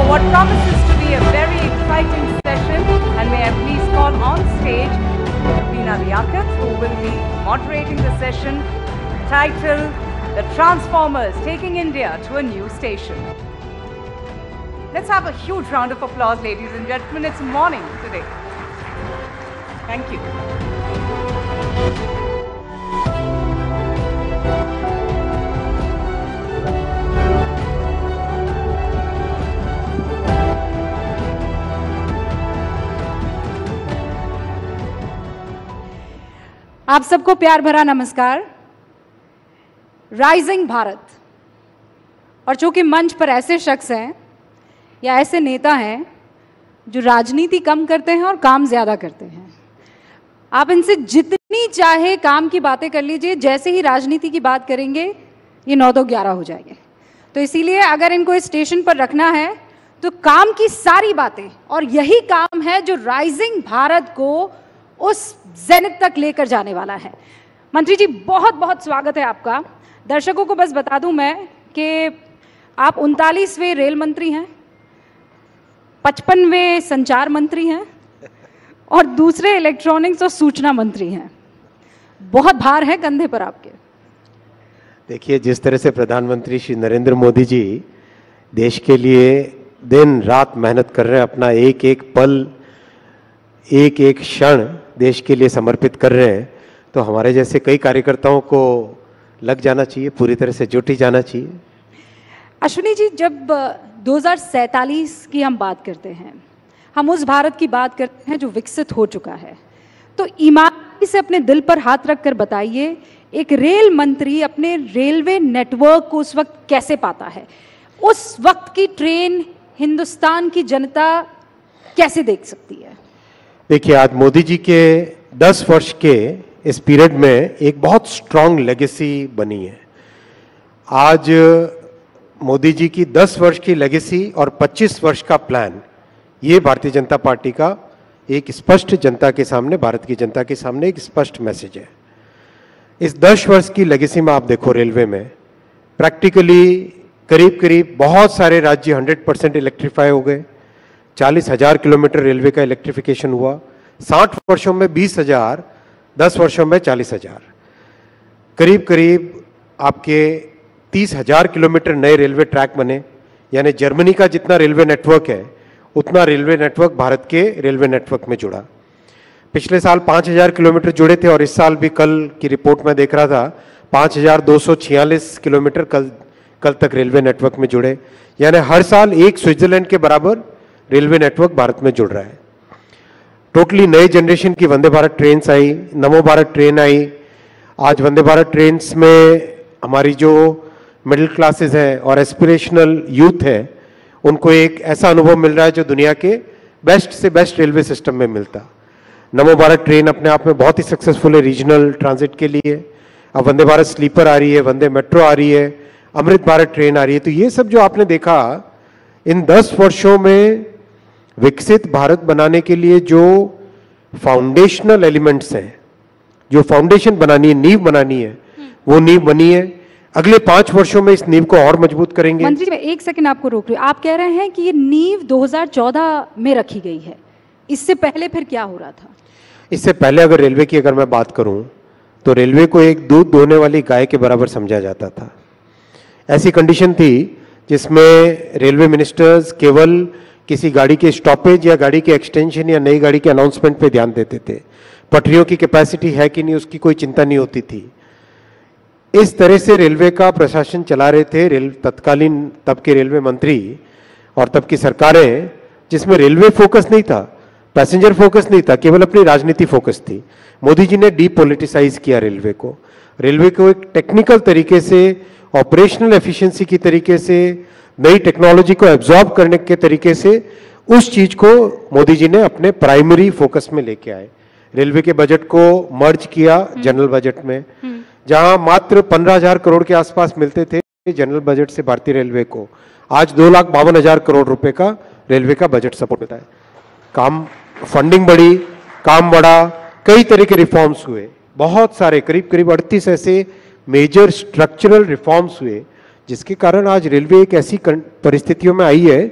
for what promises to be a very exciting session, and may I please call on stage Veena Liaquat, who will be moderating the session titled The Transformers Taking India to a New Station. Let's have a huge round of applause, ladies and gentlemen. It's morning today. Thank you. आप सबको प्यार भरा नमस्कार। Rising Bharat, और चूंकि मंच पर ऐसे शख्स हैं या ऐसे नेता हैं जो राजनीति कम करते हैं और काम ज्यादा करते हैं, आप इनसे जितनी चाहे काम की बातें कर लीजिए, जैसे ही राजनीति की बात करेंगे ये 9 तो 11 हो जाएंगे। तो इसीलिए अगर इनको इस स्टेशन पर रखना है तो काम की सारी बातें, और यही काम है जो राइजिंग भारत को उस जेनिथ तक लेकर जाने वाला है। मंत्री जी, बहुत बहुत स्वागत है आपका। दर्शकों को बस बता दूं मैं कि आप 39वें रेल मंत्री हैं, 55वें संचार मंत्री हैं और दूसरे इलेक्ट्रॉनिक्स और सूचना मंत्री हैं। बहुत भार है कंधे पर आपके। देखिए, जिस तरह से प्रधानमंत्री श्री नरेंद्र मोदी जी देश के लिए दिन रात मेहनत कर रहे हैं, अपना एक एक पल, एक एक क्षण देश के लिए समर्पित कर रहे हैं, तो हमारे जैसे कई कार्यकर्ताओं को लग जाना चाहिए, पूरी तरह से जुट ही जाना चाहिए। अश्विनी जी, जब 2047 की हम बात करते हैं, हम उस भारत की बात करते हैं जो विकसित हो चुका है, तो ईमानदारी से अपने दिल पर हाथ रखकर बताइए, एक रेल मंत्री अपने रेलवे नेटवर्क को उस वक्त कैसे पाता है? उस वक्त की ट्रेन हिंदुस्तान की जनता कैसे देख सकती है? देखिए, आज मोदी जी के 10 वर्ष के इस पीरियड में एक बहुत स्ट्रांग लेगेसी बनी है। आज मोदी जी की 10 वर्ष की लेगेसी और 25 वर्ष का प्लान, ये भारतीय जनता पार्टी का एक स्पष्ट जनता के सामने, भारत की जनता के सामने एक स्पष्ट मैसेज है। इस 10 वर्ष की लेगेसी में आप देखो, रेलवे में प्रैक्टिकली करीब करीब बहुत सारे राज्य 100% इलेक्ट्रीफाई हो गए। 40,000 किलोमीटर रेलवे का इलेक्ट्रिफिकेशन हुआ। 60 वर्षों में 20,000, 10 वर्षों में 40,000, करीब करीब आपके 30,000 किलोमीटर नए रेलवे ट्रैक बने। यानी जर्मनी का जितना रेलवे नेटवर्क है उतना रेलवे नेटवर्क भारत के रेलवे नेटवर्क में जुड़ा। पिछले साल 5,000 किलोमीटर जुड़े थे और इस साल भी, कल की रिपोर्ट में देख रहा था, 5,246 किलोमीटर कल तक रेलवे नेटवर्क में जुड़े। यानी हर साल एक स्विट्जरलैंड के बराबर रेलवे नेटवर्क भारत में जुड़ रहा है। टोटली नई जनरेशन की वंदे भारत ट्रेन आई, नमो भारत ट्रेन आई। आज वंदे भारत ट्रेन में हमारी जो मिडिल क्लासेस हैं और एस्पिरेशनल यूथ है, उनको एक ऐसा अनुभव मिल रहा है जो दुनिया के बेस्ट से बेस्ट रेलवे सिस्टम में मिलता। नमो भारत ट्रेन अपने आप में बहुत ही सक्सेसफुल है रीजनल ट्रांजिट के लिए। अब वंदे भारत स्लीपर आ रही है, वंदे मेट्रो आ रही है, अमृत भारत ट्रेन आ रही है। तो ये सब जो आपने देखा इन 10 वर्षों में विकसित भारत बनाने के लिए जो फाउंडेशनल एलिमेंट्स हैं, जो फाउंडेशन बनानी है, नींव बनानी है, वो नींव बनी है। अगले 5 वर्षों में इस नींव को और मजबूत करेंगे। मंत्री जी, मैं एक सेकंड आपको रोक रही हूँ। आप कह रहे हैं कि ये नींव 2014 में रखी गई है, इससे पहले फिर क्या हो रहा था? इससे पहले अगर रेलवे की अगर मैं बात करूं तो रेलवे को एक दूध दोहने वाली गाय के बराबर समझा जाता था। ऐसी कंडीशन थी जिसमें रेलवे मिनिस्टर्स केवल किसी गाड़ी के स्टॉपेज या गाड़ी के एक्सटेंशन या नई गाड़ी के अनाउंसमेंट पे ध्यान देते थे। पटरियों की कैपेसिटी है कि नहीं, उसकी कोई चिंता नहीं होती थी। इस तरह से रेलवे का प्रशासन चला रहे थे तत्कालीन तब के रेलवे मंत्री और तब की सरकारें, जिसमें रेलवे फोकस नहीं था, पैसेंजर फोकस नहीं था, केवल अपनी राजनीति फोकस थी। मोदी जी ने डीपोलिटिसाइज किया रेलवे को। रेलवे को एक टेक्निकल तरीके से, ऑपरेशनल एफिशिएंसी की तरीके से, नई टेक्नोलॉजी को एब्जॉर्ब करने के तरीके से उस चीज को मोदी जी ने अपने प्राइमरी फोकस में लेके आए। रेलवे के बजट को मर्ज किया जनरल बजट में, जहां मात्र 15,000 करोड़ के आसपास मिलते थे जनरल बजट से भारतीय रेलवे को, आज 2,52,000 करोड़ रुपए का रेलवे का बजट सपोर्ट मिलता है। काम, फंडिंग बढ़ी, काम बढ़ा, कई तरह के रिफॉर्म्स हुए, बहुत सारे, करीब करीब 38 ऐसे मेजर स्ट्रक्चरल रिफॉर्म्स हुए, जिसके कारण आज रेलवे एक ऐसी परिस्थितियों में आई है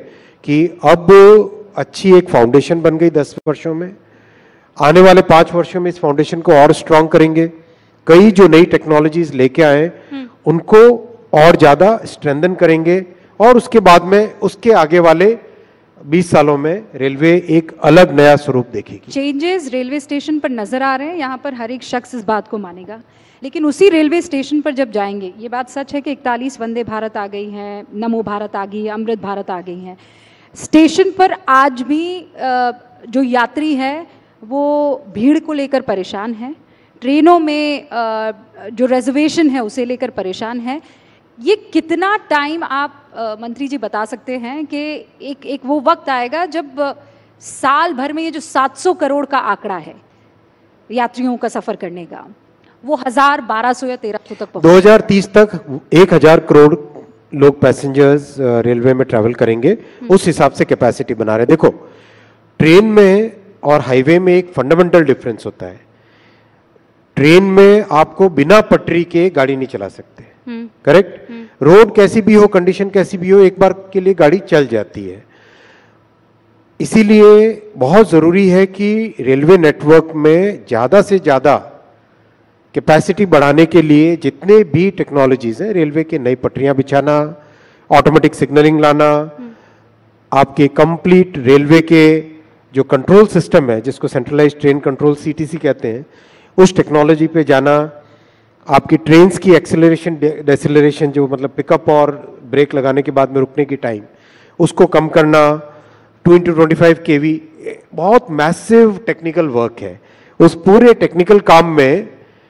कि अब अच्छी एक फाउंडेशन बन गई 10 वर्षों में। आने वाले 5 वर्षों में इस फाउंडेशन को और स्ट्रांग करेंगे। कई जो नई टेक्नोलॉजीज लेके आए उनको और ज्यादा स्ट्रेंथन करेंगे और उसके बाद में उसके आगे वाले 20 सालों में रेलवे एक अलग नया स्वरूप देखेगी। चेंजेस रेलवे स्टेशन पर नजर आ रहे हैं, यहाँ पर हर एक शख्स इस बात को मानेगा। लेकिन उसी रेलवे स्टेशन पर जब जाएंगे, ये बात सच है कि 41 वंदे भारत आ गई हैं, नमो भारत आ गई है, अमृत भारत आ गई हैं। स्टेशन पर आज भी जो यात्री है वो भीड़ को लेकर परेशान है, ट्रेनों में जो रिजर्वेशन है उसे लेकर परेशान है। ये कितना टाइम आप मंत्री जी बता सकते हैं कि एक वो वक्त आएगा जब साल भर में ये जो 700 करोड़ का आंकड़ा है यात्रियों का सफर करने का, वो 1000, 1200 या 1300 तक 2030 तक 1000 करोड़ लोग पैसेंजर्स रेलवे में ट्रैवल करेंगे। उस हिसाब से कैपेसिटी बना रहे। देखो, ट्रेन में और हाईवे में एक फंडामेंटल डिफरेंस होता है। ट्रेन में आपको बिना पटरी के गाड़ी नहीं चला सकते, करेक्ट? रोड कैसी भी हो, कंडीशन कैसी भी हो, एक बार के लिए गाड़ी चल जाती है। इसीलिए बहुत जरूरी है कि रेलवे नेटवर्क में ज्यादा से ज्यादा कैपेसिटी बढ़ाने के लिए जितने भी टेक्नोलॉजीज हैं, रेलवे के नई पटरियां बिछाना, ऑटोमेटिक सिग्नलिंग लाना, आपके कंप्लीट रेलवे के जो कंट्रोल सिस्टम है जिसको सेंट्रलाइज्ड ट्रेन कंट्रोल सीटीसी कहते हैं, उस टेक्नोलॉजी पे जाना, आपकी ट्रेन्स की एक्सेलरेशन डेसेलरेशन जो मतलब पिकअप और ब्रेक लगाने के बाद में रुकने की टाइम उसको कम करना, 2x25 kV, बहुत मैसिव टेक्निकल वर्क है। उस पूरे टेक्निकल काम में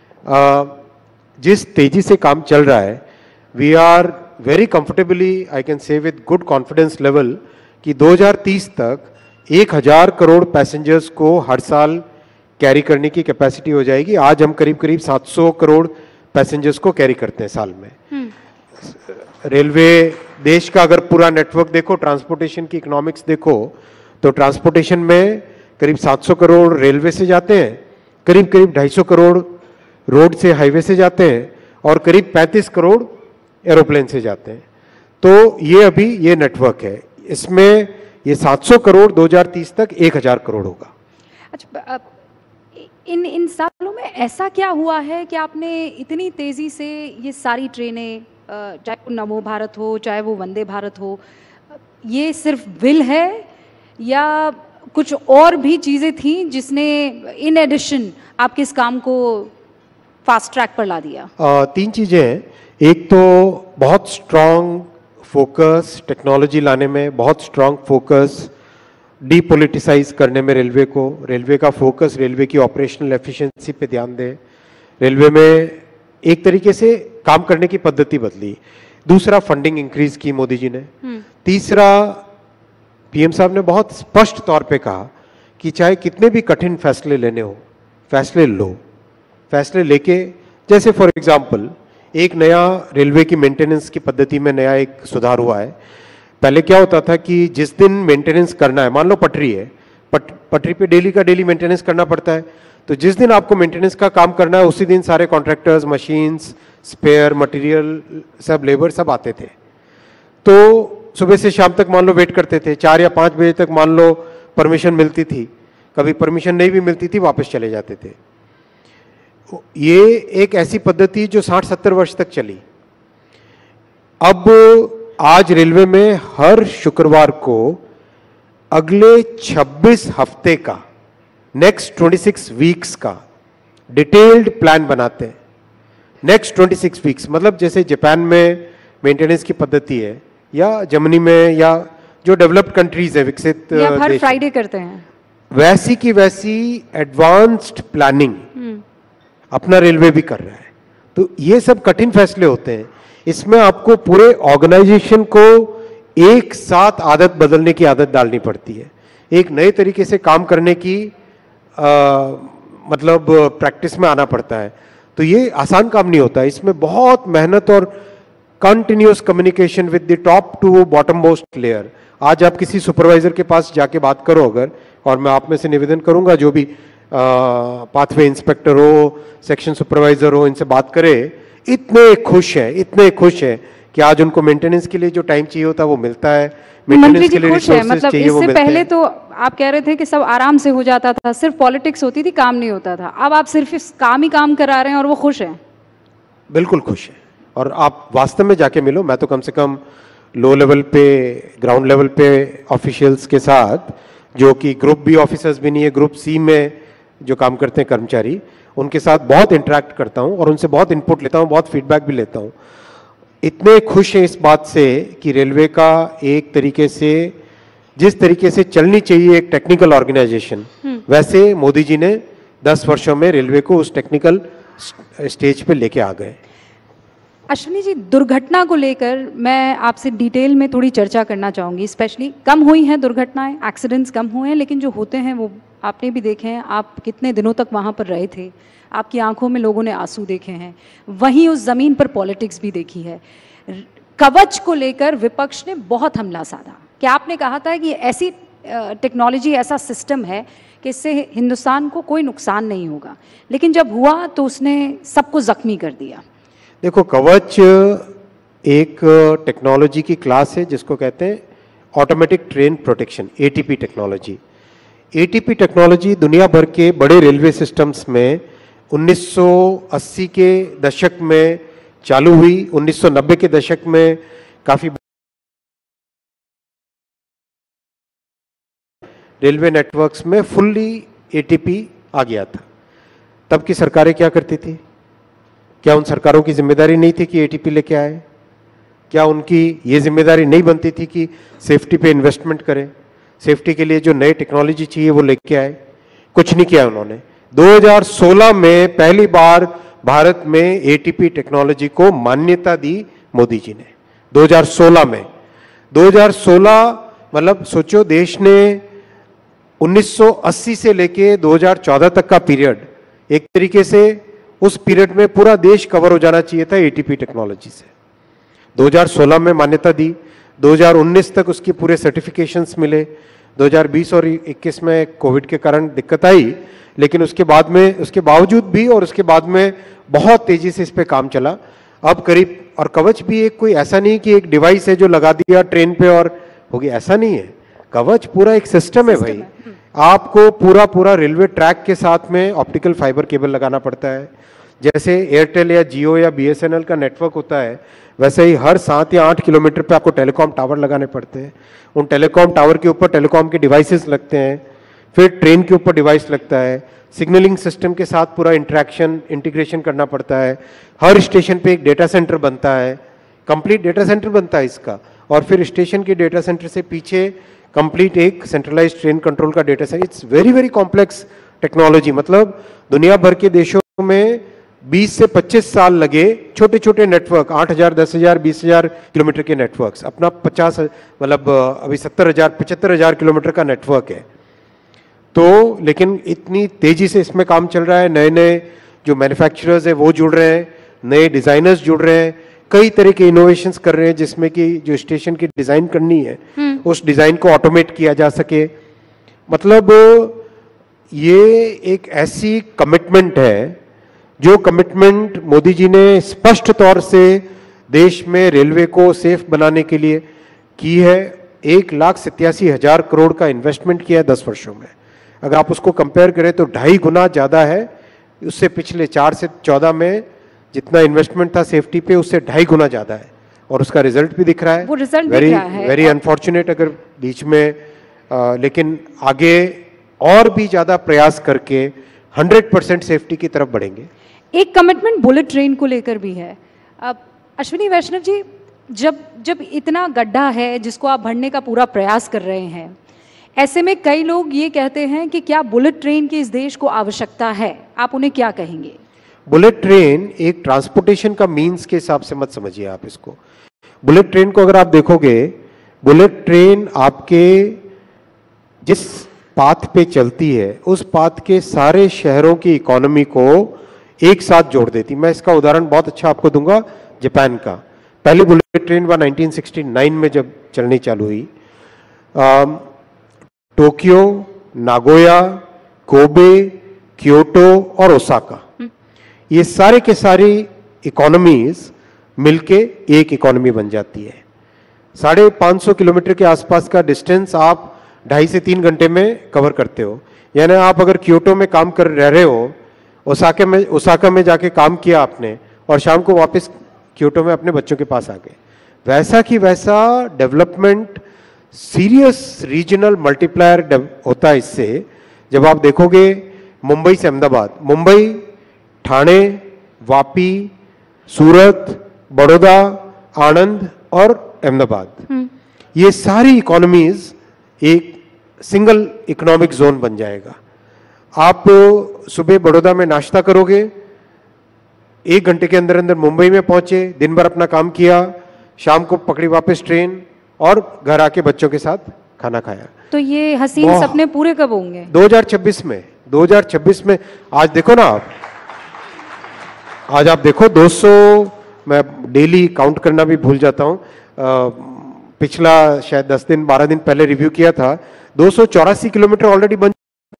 जिस तेजी से काम चल रहा है, we are very comfortably, I can say with good confidence level कि 2030 तक 1000 करोड़ पैसेंजर्स को हर साल कैरी करने की कैपेसिटी हो जाएगी। आज हम करीब करीब 700 करोड़ पैसेंजर्स को कैरी करते हैं साल में। रेलवे देश का अगर पूरा नेटवर्क देखो, ट्रांसपोर्टेशन की इकोनॉमिक्स देखो, तो ट्रांसपोर्टेशन में करीब 700 करोड़ रेलवे से जाते हैं, करीब करीब 250 करोड़ रोड से हाईवे से जाते हैं और करीब 35 करोड़ एरोप्लेन से जाते हैं। तो ये अभी ये नेटवर्क है, इसमें ये 700 करोड़ 2030 तक 1000 करोड़ होगा। अच्छा, इन सालों में ऐसा क्या हुआ है कि आपने इतनी तेजी से ये सारी ट्रेनें, चाहे वो नमो भारत हो, चाहे वो वंदे भारत हो, ये सिर्फ विल है या कुछ और भी चीजें थी जिसने इन एडिशन आपके इस काम को फास्ट ट्रैक पर ला दिया? 3 चीजें हैं। एक तो बहुत स्ट्रांग फोकस टेक्नोलॉजी लाने में, बहुत स्ट्रांग फोकस डीपोलिटिसाइज करने में रेलवे का फोकस रेलवे की ऑपरेशनल एफिशिएंसी पे ध्यान दे। रेलवे में एक तरीके से काम करने की पद्धति बदली। दूसरा, फंडिंग इंक्रीज की मोदी जी ने। तीसरा, पीएम साहब ने बहुत स्पष्ट तौर पे कहा कि चाहे कितने भी कठिन फैसले लेने हो, फैसले लो। फैसले लेके, जैसे फॉर एग्जाम्पल एक नया रेलवे की मेंटेनेंस की पद्धति में नया एक सुधार हुआ है। पहले क्या होता था कि जिस दिन मेंटेनेंस करना है, मान लो पटरी है, पटरी पे डेली का डेली मेंटेनेंस करना पड़ता है, तो जिस दिन आपको मेंटेनेंस का काम करना है उसी दिन सारे कॉन्ट्रैक्टर्स, मशीन्स, स्पेयर मटेरियल, सब लेबर सब आते थे। तो सुबह से शाम तक मान लो वेट करते थे, 4 या 5 बजे तक मान लो परमिशन मिलती थी, कभी परमिशन नहीं भी मिलती थी, वापस चले जाते थे। ये एक ऐसी पद्धति जो 60-70 वर्ष तक चली। अब आज रेलवे में हर शुक्रवार को अगले 26 हफ्ते का, नेक्स्ट 26 वीक्स का डिटेल्ड प्लान बनाते हैं। नेक्स्ट 26 वीक्स मतलब जैसे जापान में मेंटेनेंस की पद्धति है, या जर्मनी में, या जो डेवलप्ड कंट्रीज है, विकसित या हर फ्राइडे करते हैं, वैसी की वैसी एडवांस्ड प्लानिंग अपना रेलवे भी कर रहा है। तो ये सब कठिन फैसले होते हैं, इसमें आपको पूरे ऑर्गेनाइजेशन को एक साथ आदत बदलने की आदत डालनी पड़ती है, एक नए तरीके से काम करने की मतलब प्रैक्टिस में आना पड़ता है। तो ये आसान काम नहीं होता, इसमें बहुत मेहनत और continuous communication with the top to bottom most layer. आज आप किसी सुपरवाइजर के पास जाके बात करो अगर, और मैं आप में से निवेदन करूंगा जो भी पाथवे इंस्पेक्टर हो, सेक्शन सुपरवाइजर हो, इनसे बात करें, इतने खुश हैं कि आज उनको मेंटेनेंस के लिए जो टाइम चाहिए होता है वो मिलता है, मंत्री मेंटेनेंस जी के लिए खुश है, रिसोर्सेज मतलब चाहिए वो इससे मिलते पहले हैं। तो आप कह रहे थे कि सब आराम से हो जाता था, सिर्फ पॉलिटिक्स होती थी, काम नहीं होता था। अब आप सिर्फ इस काम ही काम करा रहे हैं और वो खुश हैं। बिल्कुल खुश है। और आप वास्तव में जाके मिलो, मैं तो कम से कम लो लेवल पे, ग्राउंड लेवल पे ऑफिशियल्स के साथ, जो कि ग्रुप बी ऑफिसर्स भी नहीं है, ग्रुप सी में जो काम करते हैं कर्मचारी, उनके साथ बहुत इंटरेक्ट करता हूं और उनसे बहुत इनपुट लेता हूं, बहुत फीडबैक भी लेता हूं। इतने खुश हैं इस बात से कि रेलवे का एक तरीके से, जिस तरीके से चलनी चाहिए एक टेक्निकल ऑर्गेनाइजेशन, वैसे मोदी जी ने 10 वर्षों में रेलवे को उस टेक्निकल स्टेज पे लेके आ गए। अश्विनी जी, दुर्घटना को लेकर मैं आपसे डिटेल में थोड़ी चर्चा करना चाहूँगी। स्पेशली कम हुई हैं दुर्घटनाएं, एक्सीडेंट्स कम हुए हैं, लेकिन जो होते हैं वो आपने भी देखे हैं। आप कितने दिनों तक वहाँ पर रहे थे, आपकी आंखों में लोगों ने आंसू देखे हैं, वहीं उस ज़मीन पर पॉलिटिक्स भी देखी है। कवच को लेकर विपक्ष ने बहुत हमला साधा कि आपने कहा था कि ऐसी टेक्नोलॉजी, ऐसा सिस्टम है कि इससे हिंदुस्तान को कोई नुकसान नहीं होगा, लेकिन जब हुआ तो उसने सबको ज़ख्मी कर दिया। देखो, कवच एक टेक्नोलॉजी की क्लास है जिसको कहते हैं automatic train protection, ATP technology. ATP technology दुनिया भर के बड़े रेलवे सिस्टम्स में 1980 के दशक में चालू हुई, 1990 के दशक में काफी रेलवे नेटवर्क्स में फुल्ली एटीपी आ गया था। तब की सरकारें क्या करती थी? क्या उन सरकारों की जिम्मेदारी नहीं थी कि एटीपी लेके आए? क्या उनकी ये जिम्मेदारी नहीं बनती थी कि सेफ्टी पे इन्वेस्टमेंट करें, सेफ्टी के लिए जो नई टेक्नोलॉजी चाहिए वो लेके आए? कुछ नहीं किया उन्होंने। 2016 में पहली बार भारत में एटीपी टेक्नोलॉजी को मान्यता दी मोदी जी ने, 2016 में। 2016 मतलब सोचो, देश ने 1980 से लेके 2014 तक का पीरियड, एक तरीके से उस पीरियड में पूरा देश कवर हो जाना चाहिए था एटीपी टेक्नोलॉजी से। 2016 में मान्यता दी, 2019 तक उसकी पूरे सर्टिफिकेशंस मिले। 2020 और 21 में कोविड के कारण दिक्कत आई, लेकिन उसके बाद में, उसके बावजूद भी और उसके बाद में बहुत तेजी से इस पे काम चला। अब करीब, और कवच भी एक कोई ऐसा नहीं कि एक डिवाइस है जो लगा दिया ट्रेन पे और हो गया, ऐसा नहीं है। कवच पूरा एक सिस्टम है भाई। आपको पूरा पूरा रेलवे ट्रैक के साथ में ऑप्टिकल फाइबर केबल लगाना पड़ता है। जैसे एयरटेल या जियो या बीएसएनएल का नेटवर्क होता है, वैसे ही हर 7 या 8 किलोमीटर पे आपको टेलीकॉम टावर लगाने पड़ते हैं। उन टेलीकॉम टावर के ऊपर टेलीकॉम के डिवाइसेस लगते हैं, फिर ट्रेन के ऊपर डिवाइस लगता है, सिग्नलिंग सिस्टम के साथ पूरा इंटरेक्शन, इंटीग्रेशन करना पड़ता है। हर स्टेशन पे एक डेटा सेंटर बनता है, कंप्लीट डेटा सेंटर बनता है इसका, और फिर स्टेशन के डेटा सेंटर से पीछे कंप्लीट एक सेंट्रलाइज्ड ट्रेन कंट्रोल का data centre. It's very very complex technology. मतलब दुनिया भर के देशों में 20 से 25 साल लगे छोटे छोटे नेटवर्क, 8,000, 10,000, 20,000 किलोमीटर के नेटवर्क्स, अपना 50, मतलब अभी 70,000, 75,000 किलोमीटर का नेटवर्क है। तो लेकिन इतनी तेजी से इसमें काम चल रहा है, नए नए जो मैन्युफैक्चरर्स हैं वो जुड़ रहे हैं, नए डिजाइनर्स जुड़ रहे हैं, कई तरह के इनोवेशंस कर रहे हैं जिसमें कि जो स्टेशन की डिजाइन करनी है उस डिजाइन को ऑटोमेट किया जा सके। मतलब ये एक ऐसी कमिटमेंट है, जो कमिटमेंट मोदी जी ने स्पष्ट तौर से देश में रेलवे को सेफ बनाने के लिए की है। 1,87,000 करोड़ का इन्वेस्टमेंट किया है 10 वर्षों में। अगर आप उसको कंपेयर करें तो 2.5 गुना ज़्यादा है उससे पिछले 4 से 14 में जितना इन्वेस्टमेंट था सेफ्टी पे, उससे 2.5 गुना ज़्यादा है, और उसका रिजल्ट भी दिख रहा है। वो रिजल्ट वेरी दिख रहा है। वेरी अनफॉर्चुनेट अगर बीच में लेकिन आगे और भी ज़्यादा प्रयास करके 100% सेफ्टी की तरफ बढ़ेंगे। एक कमिटमेंट बुलेट ट्रेन को लेकर भी है। अब अश्विनी वैष्णव जी, जब इतना गड्ढा है जिसको आप भरने का पूरा प्रयास कर रहे हैं, ऐसे में कई लोग ये कहते हैं कि क्या बुलेट ट्रेन की इस देश को आवश्यकता है? आप उन्हें क्या कहेंगे? बुलेट ट्रेन एक ट्रांसपोर्टेशन का मीन्स के हिसाब से मत समझिए आप इसको। बुलेट ट्रेन को अगर आप देखोगे, बुलेट ट्रेन आपके जिस पाथ पे चलती है उस पाथ के सारे शहरों की इकोनॉमी को एक साथ जोड़ देती। मैं इसका उदाहरण बहुत अच्छा आपको दूंगा, जापान का। पहली बुलेट ट्रेन 1969 में जब चलनी चालू हुई, टोक्यो, नागोया, कोबे, क्योटो और ओसाका, ये सारे के सारी इकोनॉमीज मिलके एक इकोनॉमी बन जाती है। 550 किलोमीटर के आसपास का डिस्टेंस आप 2.5 से 3 घंटे में कवर करते हो। यानी आप अगर क्योटो में काम कर रहे हो, ओसाका में जाके काम किया आपने और शाम को वापस क्योटो में अपने बच्चों के पास आ गए, वैसा कि वैसा डेवलपमेंट सीरियस रीजनल मल्टीप्लायर होता है इससे। जब आप देखोगे मुंबई से अहमदाबाद, मुंबई, ठाणे, वापी, सूरत, बड़ौदा, आणंद और अहमदाबाद, ये सारी इकोनॉमीज एक सिंगल इकोनॉमिक जोन बन जाएगा। आप सुबह बड़ौदा में नाश्ता करोगे, 1 घंटे के अंदर अंदर मुंबई में पहुंचे, दिन भर अपना काम किया, शाम को पकड़ी वापस ट्रेन और घर आके बच्चों के साथ खाना खाया। तो ये हसीन सपने पूरे कब होंगे? 2026 में। 2026 में। आज देखो ना आज आप देखो 200, मैं डेली काउंट करना भी भूल जाता हूं, पिछला शायद 10 दिन 12 दिन पहले रिव्यू किया था, 284 किलोमीटर ऑलरेडी बन,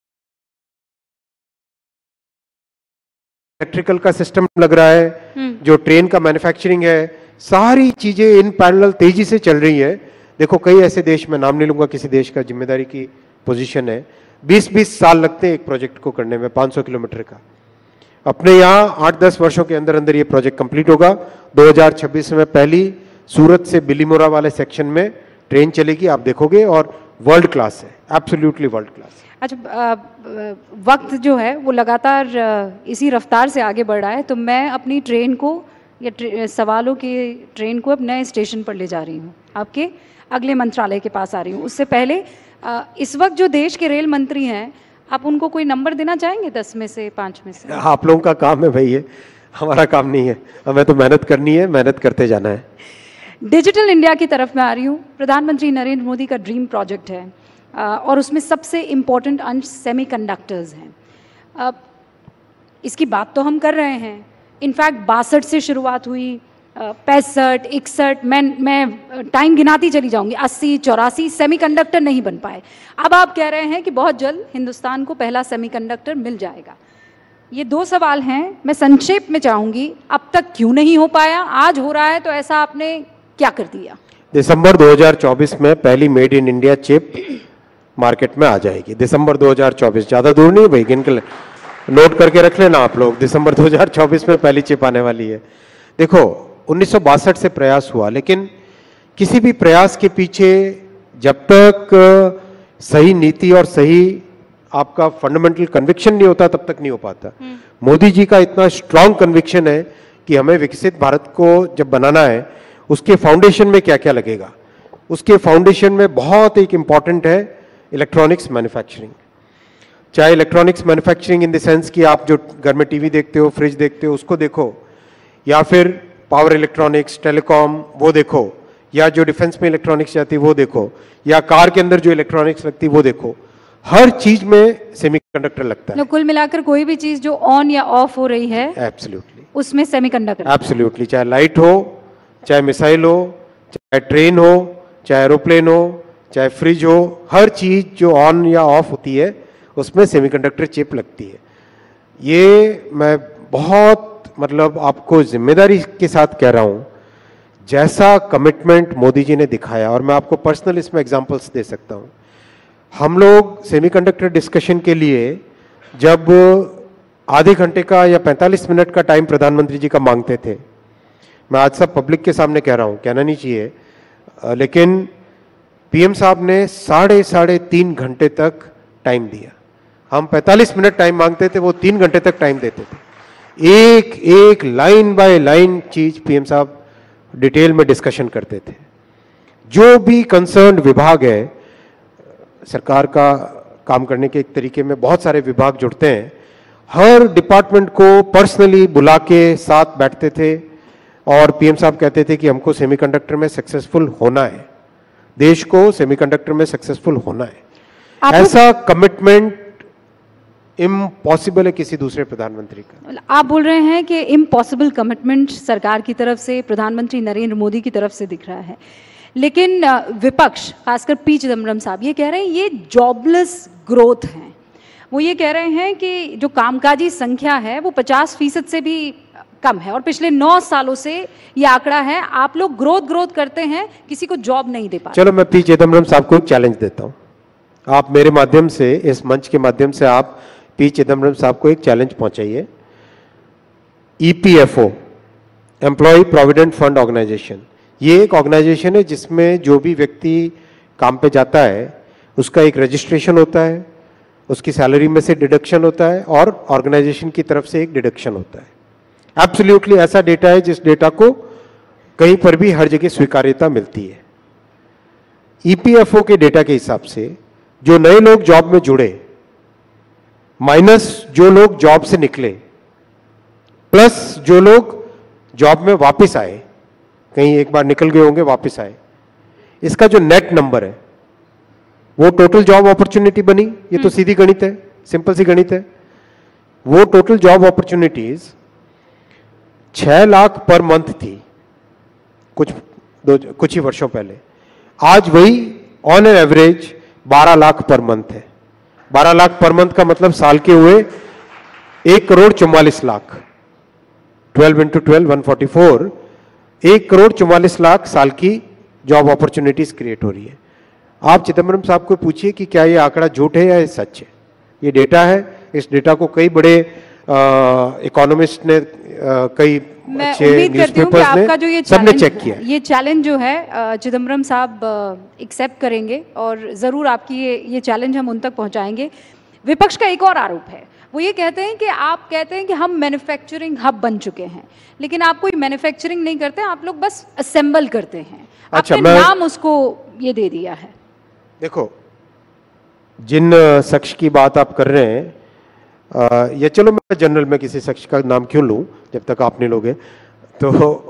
इलेक्ट्रिकल का सिस्टम लग रहा है, जो ट्रेन का मैन्युफैक्चरिंग है, सारी चीजें इन पैरेलल तेजी से चल रही है। देखो कई ऐसे देश, मैं नाम नहीं लूंगा किसी देश का, जिम्मेदारी की पोजीशन है, 20-20 साल लगते हैं एक प्रोजेक्ट को करने में 500 किलोमीटर का। अपने यहाँ 8-10 वर्षों के अंदर अंदर ये प्रोजेक्ट कंप्लीट होगा। 2026 में पहली सूरत से बिलीमोरा वाले सेक्शन में ट्रेन चलेगी, आप देखोगे, और वर्ल्ड क्लास है, एब्सोल्युटली वर्ल्ड क्लास। अच्छा, वक्त जो है वो लगातार इसी रफ्तार से आगे बढ़ रहा है, तो मैं अपनी ट्रेन को या सवालों की ट्रेन को अब नए स्टेशन पर ले जा रही हूँ, आपके अगले मंत्रालय के पास आ रही हूँ। उससे पहले इस वक्त जो देश के रेल मंत्री हैं, आप उनको कोई नंबर देना चाहेंगे 10 में से 5 में से? आप लोगों का काम है भाई, ये हमारा काम नहीं है, हमें तो मेहनत करनी है, मेहनत करते जाना है। डिजिटल इंडिया की तरफ मैं आ रही हूँ। प्रधानमंत्री नरेंद्र मोदी का ड्रीम प्रोजेक्ट है और उसमें सबसे इम्पोर्टेंट अंश सेमीकंडक्टर्स हैं। इसकी बात तो हम कर रहे हैं, इनफैक्ट 62 से शुरुआत हुई, 65, 61, मैं टाइम गिनाती चली जाऊंगी, 80, 84 सेमीकंडक्टर नहीं बन पाए। अब आप कह रहे हैं कि बहुत जल्द हिंदुस्तान को पहला सेमीकंडक्टर मिल जाएगा। ये 2 सवाल हैं, मैं संक्षेप में चाहूंगी, अब तक क्यों नहीं हो पाया? आज हो रहा है तो ऐसा आपने क्या कर दिया? दिसंबर 2024 में पहली made in India chip market में आ जाएगी। दिसंबर 2024, ज्यादा दूर नहीं भाई, गिन के नोट करके रख लेना आप लोग, दिसंबर 2024 में पहली चिप आने वाली है। देखो 1962 से प्रयास हुआ, लेकिन किसी भी प्रयास के पीछे जब तक सही नीति और सही आपका फंडामेंटल कन्विक्शन नहीं होता तब तक नहीं हो पाता। मोदी जी का इतना स्ट्रांग कन्विक्शन है कि हमें विकसित भारत को जब बनाना है, उसके फाउंडेशन में क्या क्या लगेगा। उसके फाउंडेशन में बहुत एक इंपॉर्टेंट है इलेक्ट्रॉनिक्स मैन्युफैक्चरिंग। चाहे electronics manufacturing in the sense कि आप जो घर में टीवी देखते हो, फ्रिज देखते हो, उसको देखो, या फिर पावर इलेक्ट्रॉनिक्स, टेलीकॉम वो देखो, या जो डिफेंस में इलेक्ट्रॉनिक्स जाती है वो देखो, या कार के अंदर जो इलेक्ट्रॉनिक्स लगती है वो देखो, हर चीज में सेमीकंडक्टर लगता है। कुल मिलाकर कोई भी चीज जो ऑन या ऑफ हो रही है, एब्सोल्युटली उसमें सेमीकंडक्टर। एब्सोल्युटली, चाहे लाइट हो, चाहे मिसाइल हो, चाहे ट्रेन हो, चाहे एरोप्लेन हो, चाहे फ्रिज हो, हर चीज जो ऑन या ऑफ होती है उसमें सेमीकंडक्टर चिप लगती है। ये मैं बहुत मतलब आपको जिम्मेदारी के साथ कह रहा हूं, जैसा कमिटमेंट मोदी जी ने दिखाया, और मैं आपको पर्सनल इसमें एग्जांपल्स दे सकता हूं। हम लोग सेमीकंडक्टर डिस्कशन के लिए जब आधे घंटे का या 45 मिनट का टाइम प्रधानमंत्री जी का मांगते थे, मैं आज सब पब्लिक के सामने कह रहा हूं, कहना नहीं चाहिए, लेकिन पीएम साहब ने 3.5 घंटे तक टाइम दिया। हम 45 मिनट टाइम मांगते थे, वो 3 घंटे तक टाइम देते थे। एक एक लाइन बाय लाइन चीज पीएम साहब डिटेल में डिस्कशन करते थे। जो भी कंसर्न्ड विभाग है, सरकार का काम करने के एक तरीके में बहुत सारे विभाग जुड़ते हैं, हर डिपार्टमेंट को पर्सनली बुला के साथ बैठते थे और पीएम साहब कहते थे कि हमको सेमीकंडक्टर में सक्सेसफुल होना है, देश को सेमीकंडक्टर में सक्सेसफुल होना है। ऐसा कमिटमेंट इम्पॉसिबल है किसी दूसरे प्रधानमंत्री का। आप बोल रहे हैं कि इम्पॉसिबल कमिटमेंट सरकार की तरफ से, प्रधानमंत्री नरेंद्र मोदी की तरफ से दिख रहा है, लेकिन विपक्ष खासकर पी चिदम्बरम साहब ये कह रहे हैं ये जॉबलेस ग्रोथ है। वो ये कह रहे हैं कि जो कामकाजी संख्या है वो 50% से भी कम है और पिछले 9 सालों से ये आंकड़ा है। आप लोग ग्रोथ करते हैं, किसी को जॉब नहीं दे पाते। चलो मैं पी चिदम्बरम साहब को एक चैलेंज देता हूं। आप मेरे माध्यम से, इस मंच के माध्यम से आप पी चिदम्बरम साहब को एक चैलेंज पहुंचाइए। EPFO, employ provident fund organisation, ये एक ऑर्गेनाइजेशन है जिसमें जो भी व्यक्ति काम पे जाता है उसका एक रजिस्ट्रेशन होता है, उसकी सैलरी में से डिडक्शन होता है और ऑर्गेनाइजेशन की तरफ से एक डिडक्शन होता है। एब्सोल्युटली ऐसा डेटा है जिस डेटा को कहीं पर भी हर जगह स्वीकार्यता मिलती है। ईपीएफओ के डेटा के हिसाब से जो नए लोग जॉब में जुड़े माइनस जो लोग जॉब से निकले प्लस जो लोग जॉब में वापस आए, कहीं एक बार निकल गए होंगे वापस आए, इसका जो नेट नंबर है वो टोटल जॉब अपॉर्चुनिटी बनी। ये तो सीधी गणित है, सिंपल सी गणित है। वो total job opportunities 6 lakh per month थी कुछ ही वर्षों पहले। आज वही on an average 12 lakh per month है। 12 लाख पर मंथ का मतलब साल के हुए 1,44,00,000। 12 into 12 144, 1,44,00,000 साल की जॉब अपॉर्चुनिटीज क्रिएट हो रही है। आप चिदम्बरम साहब को पूछिए कि क्या ये आंकड़ा झूठ है या ये सच है। ये डेटा है, इस डेटा को कई बड़े इकोनॉमिस्ट ने, कई अच्छे न्यूज़पेपर्स ने, सबने चेक किया। ये चैलेंज जो है चिदम्बरम साहब एक्सेप्ट करेंगे और जरूर आपकी ये चैलेंज हम उन तक पहुंचाएंगे। विपक्ष का एक और आरोप है, वो ये कहते हैं कि आप कहते हैं कि हम मैन्युफैक्चरिंग हब बन चुके हैं, लेकिन आप कोई मैन्युफैक्चरिंग नहीं करते, आप लोग बस असेंबल करते हैं। अच्छा, आपने नाम उसको ये दे दिया है। देखो, जिन शख्स की बात आप कर रहे हैं, या चलो मैं जनरल में किसी शख्स का नाम क्यों लूं जब तक आप नहीं लोगे, तो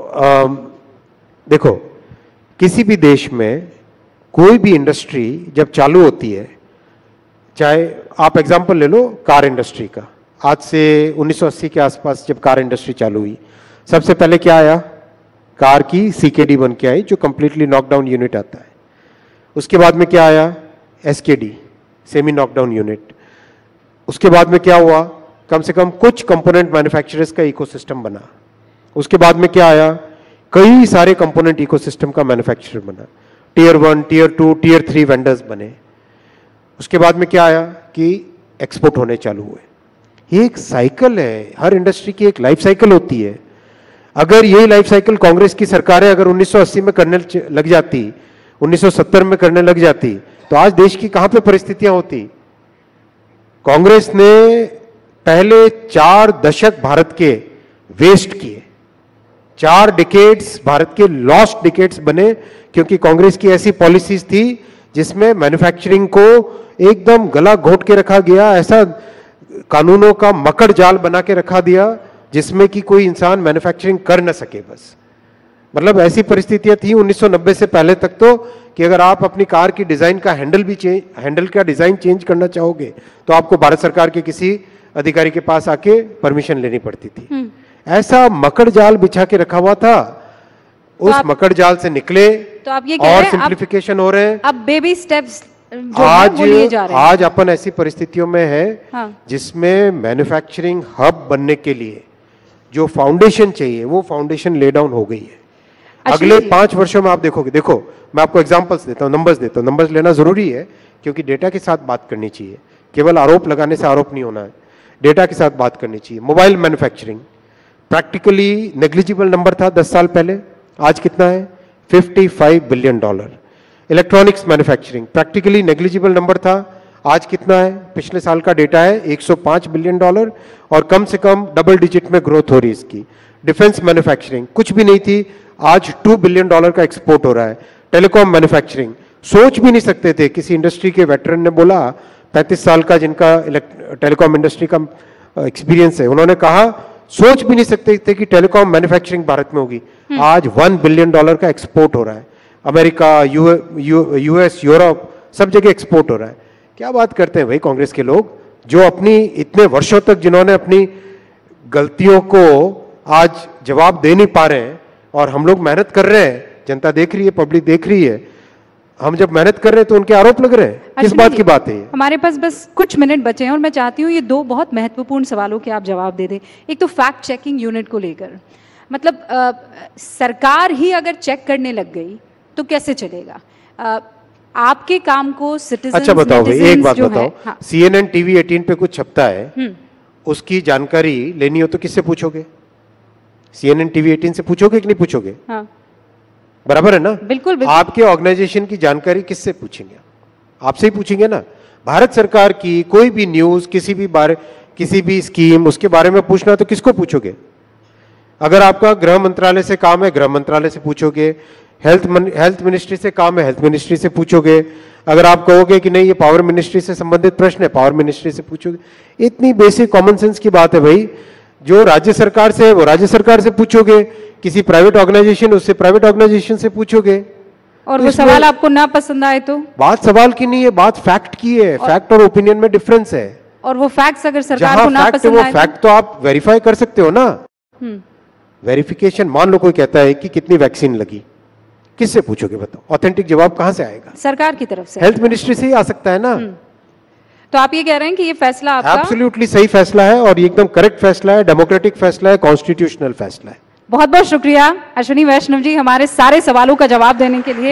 देखो, किसी भी देश में कोई भी इंडस्ट्री जब चालू होती है, चाहे आप एग्जांपल ले लो कार इंडस्ट्री का। आज से 1980 के आसपास जब कार इंडस्ट्री चालू हुई, सबसे पहले क्या आया? कार की सीकेडी बन के आई, जो कंप्लीटली नॉकडाउन यूनिट आता है। उसके बाद में क्या आया? SKD, semi knockdown unit. उसके बाद में क्या हुआ? कम से कम कुछ कंपोनेंट मैन्युफैक्चरर्स का इकोसिस्टम बना। उसके बाद में क्या आया? कई सारे कंपोनेंट इकोसिस्टम का मैन्युफैक्चरर बना, टियर 1, टियर 2, टियर 3 वेंडर्स बने। उसके बाद में क्या आया कि एक्सपोर्ट होने चालू हुए। ये एक साइकिल है, हर इंडस्ट्री की एक लाइफ साइकिल होती है। अगर यही लाइफ साइकिल कांग्रेस की सरकारें अगर 1980 में करने लग जाती, 1970 में करने लग जाती, तो आज देश की कहां पे परिस्थितियां होती। कांग्रेस ने पहले 4 दशक भारत के वेस्ट किए, 4 डिकेड्स भारत के लॉस्ट डिकेड्स बने, क्योंकि कांग्रेस की ऐसी पॉलिसीज थी जिसमें मैन्युफैक्चरिंग को एकदम गला घोट के रखा गया, ऐसा कानूनों का मकड़ जाल बना के रखा दिया जिसमें कि कोई इंसान मैन्युफैक्चरिंग कर न सके। बस मतलब ऐसी परिस्थितियां थी 1990 से पहले तक, तो कि अगर आप अपनी कार की डिजाइन का हैंडल का डिजाइन चेंज करना चाहोगे तो आपको भारत सरकार के किसी अधिकारी के पास आके परमिशन लेनी पड़ती थी। ऐसा मकड़ जाल बिछा के रखा हुआ था। उस मकड़ जाल से निकले तो आप ये और सिंप्लीफिकेशन हो रहे हैं। अब बेबी स्टेप्स आज अपन ऐसी परिस्थितियों में है, हाँ, जिसमें मैन्युफैक्चरिंग हब बनने के लिए जो फाउंडेशन चाहिए वो फाउंडेशन ले डाउन हो गई है। अगले 5 वर्षों में आप देखोगे, देखो मैं आपको एग्जांपल्स देता हूं, नंबर्स देता हूं। नंबर्स लेना जरूरी है क्योंकि डेटा के साथ बात करनी चाहिए, केवल आरोप लगाने से आरोप नहीं होना है, डेटा के साथ बात करनी चाहिए। Mobile manufacturing practically negligible number था 10 साल पहले, आज कितना है? $55 billion. Electronics manufacturing practically negligible number था, आज कितना है? पिछले साल का डेटा है $105 बिलियन और कम से कम डबल डिजिट में ग्रोथ हो रही है इसकी। डिफेंस मैन्युफैक्चरिंग कुछ भी नहीं थी, आज $2 बिलियन का एक्सपोर्ट हो रहा है। टेलीकॉम मैन्युफैक्चरिंग सोच भी नहीं सकते थे, किसी इंडस्ट्री के वेटरन ने बोला, 35 साल का जिनका टेलीकॉम इंडस्ट्री का एक्सपीरियंस है, उन्होंने कहा सोच भी नहीं सकते थे कि टेलीकॉम मैन्युफैक्चरिंग भारत में होगी। आज $1 बिलियन का एक्सपोर्ट हो रहा है। अमेरिका, यूएस, यूरोप सब जगह एक्सपोर्ट हो रहा है। क्या बात करते हैं भाई कांग्रेस के लोग, जो अपनी इतने वर्षों तक जिन्होंने अपनी गलतियों को आज जवाब दे नहीं पा रहे हैं, और हम लोग मेहनत कर रहे हैं, जनता देख रही है, पब्लिक देख रही है, हम जब मेहनत कर रहे हैं तो उनके आरोप लग रहे हैं। किस अश्विनी बात जी, की बात है ये? हमारे पास बस कुछ मिनट बचे हैं और मैं चाहती हूँ ये दो बहुत महत्वपूर्ण सवालों के आप जवाब दे दें। एक तो फैक्ट चेकिंग यूनिट को लेकर, मतलब सरकार ही अगर चेक करने लग गई तो कैसे चलेगा? आपके काम को सिटीजन, अच्छा बताओ भाई, एक बात बताओ, हाँ, CNN TV 18 पे कुछ छपता है, उसकी जानकारी लेनी हो तो किससे पूछोगे? CNN TV 18 से पूछोगे कि नहीं पूछोगे? हाँ, बराबर है ना? बिल्कुल बिल्कुल। आपके ऑर्गेनाइजेशन की जानकारी किससे पूछेंगे? आपसे ही पूछेंगे ना। भारत सरकार की कोई भी न्यूज, किसी भी स्कीम, उसके बारे में पूछना तो किसको पूछोगे? अगर आपका गृह मंत्रालय से काम है, गृह मंत्रालय से पूछोगे। हेल्थ मिनिस्ट्री से काम है, हेल्थ मिनिस्ट्री से पूछोगे। अगर आप कहोगे कि नहीं ये पावर मिनिस्ट्री से संबंधित प्रश्न है, पावर मिनिस्ट्री से पूछोगे। इतनी बेसिक कॉमन सेंस की बात है भाई। जो राज्य सरकार से है वो राज्य सरकार से पूछोगे, किसी प्राइवेट ऑर्गेनाइजेशन उससे प्राइवेट ऑर्गेनाइजेशन से पूछोगे। और तो वो सवाल आपको ना पसंद आए तो? बात सवाल की नहीं है, बात फैक्ट की है। फैक्ट और ओपिनियन में डिफरेंस है। और वो फैक्ट्स अगर सरकार जहां को ना फैक्ट है पसंद वो आए फैक्ट तो आप वेरीफाई कर सकते हो ना। वेरिफिकेशन, मान लो कोई कहता है कि कितनी वैक्सीन लगी, किससे पूछोगे बताओ? ऑथेंटिक जवाब कहां से आएगा? सरकार की तरफ से। हेल्थ मिनिस्ट्री से ही आ सकता है ना। तो आप ये कह रहे हैं कि ये फैसला आपका एब्सोल्युटली सही फैसला है और ये एकदम करेक्ट फैसला है, डेमोक्रेटिक फैसला है, कॉन्स्टिट्यूशनल फैसला है। बहुत बहुत शुक्रिया अश्विनी वैष्णव जी हमारे सारे सवालों का जवाब देने के लिए।